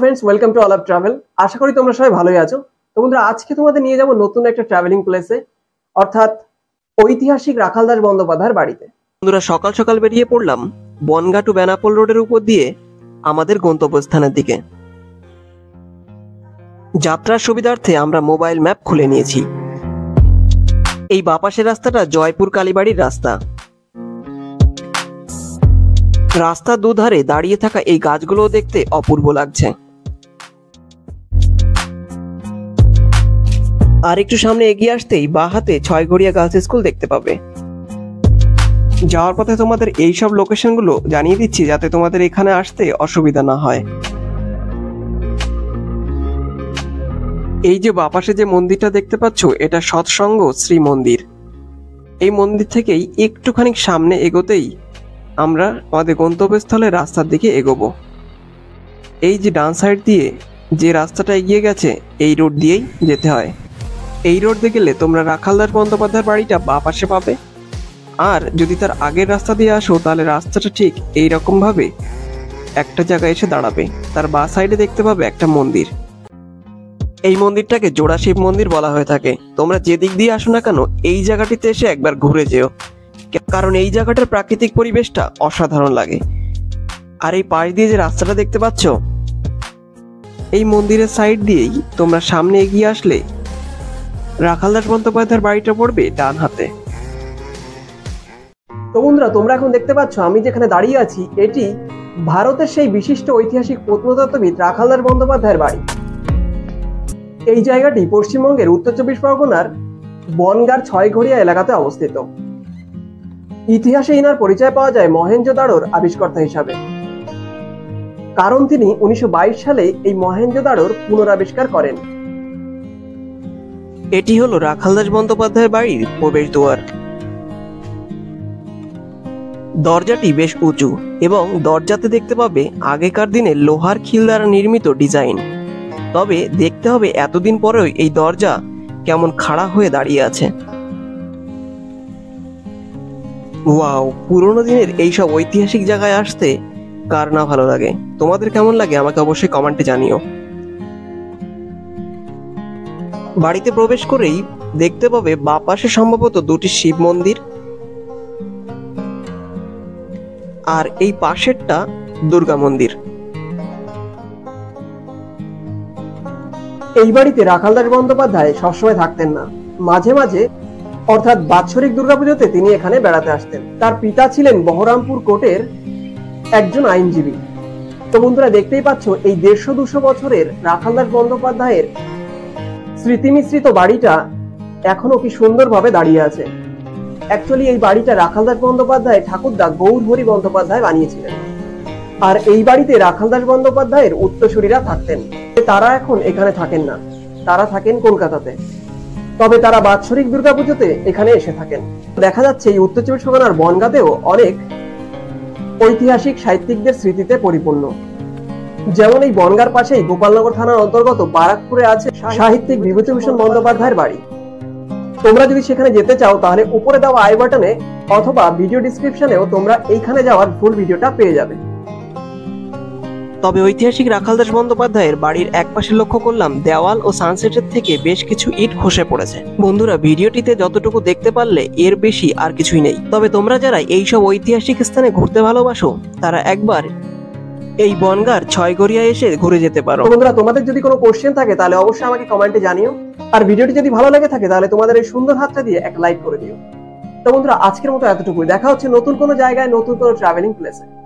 Friends, welcome to all up travel. आशा करी তোমরা সবাই ভালোই আছো। তো বন্ধুরা, আজকে তোমাদের নিয়ে যাব নতুন একটা ট্রাভেলিং প্লেসে, অর্থাৎ ঐতিহাসিক রাখালদাস বন্দ্যোপাধ্যায়ের বাড়িতে। বন্ধুরা, সকাল সকাল বেরিয়ে পড়লাম বনগাঁ টু বেনাপোল রোডের উপর দিয়ে আমাদের গন্তব্যস্থানের দিকে। যাত্রার সুবিধার্থে আমরা মোবাইল ম্যাপ খুলে নিয়েছি। এই বাপাশের রাস্তাটা জয়পুর কালীবাড়ির রাস্তা। রাস্তার দুধারে দাঁড়িয়ে থাকা এই গাছগুলো দেখতে অপূর্ব লাগছে। আর একটু সামনে এগিয়ে আসতেই বাঁ হাতে ছয়ঘরিয়া গার্লস স্কুল দেখতে পাবে। যাওয়ার পথে তোমাদের এই সব লোকেশনগুলো জানিয়ে দিচ্ছি যাতে তোমাদের এখানে আসতে অসুবিধা না হয়। এই যে বাপাশে যে মন্দিরটা দেখতে পাচ্ছ, এটা সৎসঙ্গ শ্রী মন্দির। এই মন্দির থেকেই একটুখানি সামনে এগোতেই আমরা আমাদের গন্তব্যস্থলের রাস্তার দিকে এগোবো। এই যে ডান সাইড দিয়ে যে রাস্তাটা এগিয়ে গেছে, এই রোড দিয়েই যেতে হয়। এই রোড দিয়ে গেলে তোমরা রাখালদাস বন্দ্যোপাধ্যায়ের বাড়িটা বাঁ পাশে পাবে। আর যদি তার আগের রাস্তা দিয়ে আসো তাহলে রাস্তাটা ঠিক এইরকম ভাবে একটা জায়গায় এসে দাঁড়াবে। তার বাঁ সাইডে দেখতে পাবে একটা মন্দির। এই মন্দিরটাকে জোড়া শিব মন্দির বলা হয়ে থাকে। তোমরা যে দিক দিয়ে আসো না কেন, এই জায়গাটিতে এসে একবার ঘুরে যেও, কারণ এই জায়গাটার প্রাকৃতিক পরিবেশটা অসাধারণ লাগে। আর এই পাশ দিয়ে যে রাস্তাটা দেখতে পাচ্ছ, এই মন্দিরের সাইড দিয়েই তোমরা সামনে এগিয়ে আসলে রাখালদাস বন্দ্যোপাধ্যায়ের বাড়িটা পড়বে ডান হাতে। তো বন্ধুরা, তোমরা এখন দেখতে পাচ্ছ আমি যেখানে দাঁড়িয়ে আছি, এটি ভারতের সেই বিশিষ্ট ঐতিহাসিক প্রত্নতত্ত্ববিদ রাখালদাস বন্দ্যোপাধ্যায়ের বাড়ি। এই জায়গাটি পশ্চিমবঙ্গের উত্তর চব্বিশ পরগনার বনগাঁর ছয়ঘরিয়া এলাকাতে অবস্থিত। ইতিহাসে ইনার পরিচয় পাওয়া যায় মহেঞ্জোদাড়োর আবিষ্কর্তা হিসাবে, কারণ তিনি 1922 সালে এই মহেঞ্জোদাড়োর পুনরাবিষ্কার করেন। এটি হলো রাখালদাস বন্দ্যোপাধ্যায়ের বাড়ির প্রবেশ দুয়ার। দরজাটি বেশ উঁচু এবং দরজাতে দেখতে পাবে আগেকার দিনে লোহার খিল দ্বারা নির্মিত ডিজাইন। তবে দেখতে হবে এতদিন পরেও এই দরজা কেমন খাড়া হয়ে দাঁড়িয়ে আছে। ওয়াও, পুরোনো দিনের এইসব ঐতিহাসিক জায়গায় আসতে কার না ভালো লাগে। তোমাদের কেমন লাগে আমাকে অবশ্যই কমেন্টে জানিও। বাড়িতে প্রবেশ করেই দেখতে পাবে বাঁ পাশে সম্ভবত দুটি শিব মন্দির, আর এই পাশেরটা দুর্গা মন্দির। এই বাড়িতে রাখালদাস বন্দ্যোপাধ্যায় সবসময় থাকতেন না, মাঝে মাঝে অর্থাৎ বাৎসরিক দুর্গাপুজোতে তিনি এখানে বেড়াতে আসতেন। তার পিতা ছিলেন বহরমপুর কোর্টের একজন আইনজীবী। তো বন্ধুরা, দেখতেই পাচ্ছ এই 150-200 বছরের রাখালদাস বন্দ্যোপাধ্যায়ের স্মৃতি মিশ্রিত বাড়িটা এখনো কি সুন্দরভাবে দাঁড়িয়ে আছে। অ্যাকচুয়ালি এই বাড়িটা রাখালদাস বন্দ্যোপাধ্যায় ঠাকুরদা গৌরহরি বন্দ্যোপাধ্যায় বানিয়েছিলেন। আর এই বাড়িতে রাখালদাস বন্দ্যোপাধ্যায়ের উত্তরসূরিরা থাকতেন। তারা এখন এখানে থাকেন না, তারা থাকেন কলকাতাতে। তবে তারা বাৎসরিক দুর্গাপুজোতে এখানে এসে থাকেন। দেখা যাচ্ছে এই উত্তর চব্বিশ পরগনার বনগাঁতেও অনেক ঐতিহাসিক সাহিত্যিকদের স্মৃতিতে পরিপূর্ণ। যেমন এই বনগাঁর পাশেই গোপালনগর থানার অন্তর্গত বারাকপুরে আছে সাহিত্যিক বিভূতিভূষণ বন্দ্যোপাধ্যায়ের বাড়ি। তোমরা যদি সেখানে যেতে চাও তাহলে উপরে দেওয়া আই বাটনে অথবা ভিডিও ডেসক্রিপশনেও তোমরা এইখানে যাওয়ার ফুল ভিডিওটা পেয়ে যাবে। তবে ঐতিহাসিক রাখালদাস বন্দ্যোপাধ্যায়ের বাড়ির একপাশে লক্ষ্য করলাম দেওয়াল ও সানসেটের থেকে বেশ কিছু ইট খসে পড়েছে। বন্ধুরা, ভিডিওটিতে যতটুকু দেখতে পারলে এর বেশি আর কিছুই নেই। তবে তোমরা যারা এইসব ঐতিহাসিক স্থানে ঘুরতে ভালোবাসো তারা একবার এই বনগাঁর ছয়ঘরিয়া এসে ঘুরে যেতে পারো। বন্ধুরা, তোমাদের যদি কোনো কোশ্চেন থাকে তাহলে অবশ্যই আমাকে কমেন্টে জানিও। আর ভিডিওটি যদি ভালো লাগে থাকে তাহলে তোমাদের এই সুন্দর হাতটা দিয়ে এক লাইক করে দিও। তো বন্ধুরা, আজকের মতো এতটুকুই। দেখা হচ্ছে নতুন কোনো জায়গায় নতুন কোনো ট্রাভেলিং প্লেসে।